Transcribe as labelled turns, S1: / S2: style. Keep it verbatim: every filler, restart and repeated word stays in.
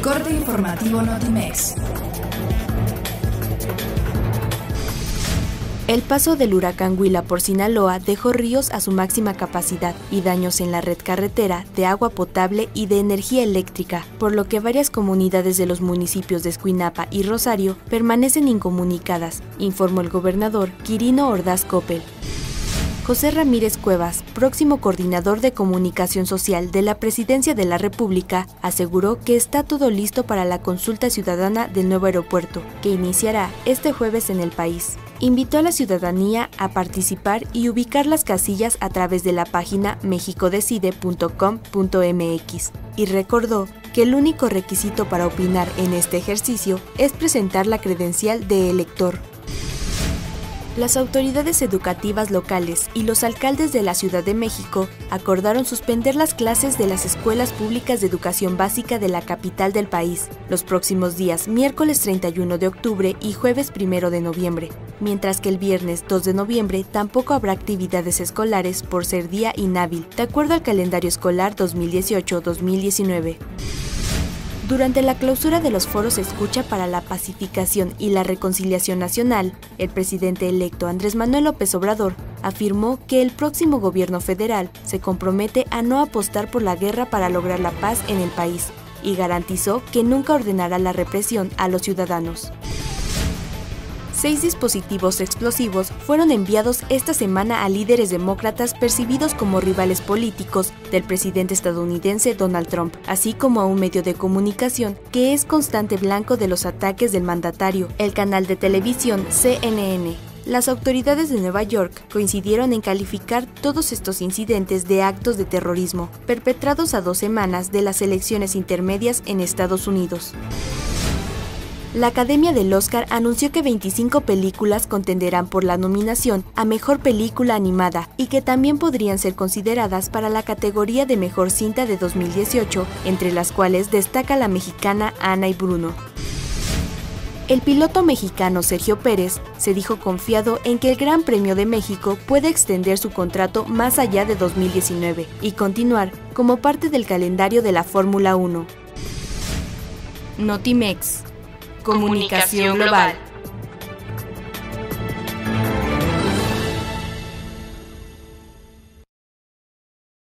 S1: corte informativo Notimex.
S2: El paso del huracán Huila por Sinaloa dejó ríos a su máxima capacidad y daños en la red carretera de agua potable y de energía eléctrica, por lo que varias comunidades de los municipios de Escuinapa y Rosario permanecen incomunicadas, informó el gobernador Quirino Ordaz Coppel. José Ramírez Cuevas, próximo coordinador de comunicación social de la Presidencia de la República, aseguró que está todo listo para la consulta ciudadana del nuevo aeropuerto, que iniciará este jueves en el país. Invitó a la ciudadanía a participar y ubicar las casillas a través de la página mexico decide punto com punto m x y recordó que el único requisito para opinar en este ejercicio es presentar la credencial de elector. Las autoridades educativas locales y los alcaldes de la Ciudad de México acordaron suspender las clases de las escuelas públicas de educación básica de la capital del país los próximos días miércoles treinta y uno de octubre y jueves primero de noviembre, mientras que el viernes dos de noviembre tampoco habrá actividades escolares por ser día inhábil, de acuerdo al calendario escolar dos mil dieciocho dos mil diecinueve. Durante la clausura de los foros Escucha para la Pacificación y la Reconciliación Nacional, el presidente electo Andrés Manuel López Obrador afirmó que el próximo gobierno federal se compromete a no apostar por la guerra para lograr la paz en el país y garantizó que nunca ordenará la represión a los ciudadanos. Seis dispositivos explosivos fueron enviados esta semana a líderes demócratas percibidos como rivales políticos del presidente estadounidense Donald Trump, así como a un medio de comunicación que es constante blanco de los ataques del mandatario, el canal de televisión C N N. Las autoridades de Nueva York coincidieron en calificar todos estos incidentes de actos de terrorismo, perpetrados a dos semanas de las elecciones intermedias en Estados Unidos. La Academia del Oscar anunció que veinticinco películas contenderán por la nominación a Mejor Película Animada y que también podrían ser consideradas para la categoría de Mejor Cinta de dos mil dieciocho, entre las cuales destaca la mexicana Ana y Bruno. El piloto mexicano Sergio Pérez se dijo confiado en que el Gran Premio de México puede extender su contrato más allá de dos mil diecinueve y continuar como parte del calendario de la Fórmula uno. Notimex. Comunicación global.